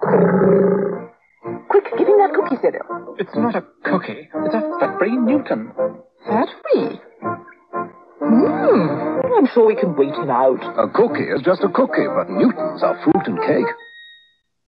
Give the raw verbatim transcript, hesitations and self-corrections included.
Quick, give him that cookie cereal. It's not a cookie. It's a fat-free Newton. Fat-free? Hmm. I'm sure we can wait him out. A cookie is just a cookie, but Newtons are fruit and cake.